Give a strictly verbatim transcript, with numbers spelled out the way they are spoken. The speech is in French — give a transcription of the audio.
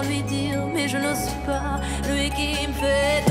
comment lui dire, mais je n'ose pas. Lui qui me fait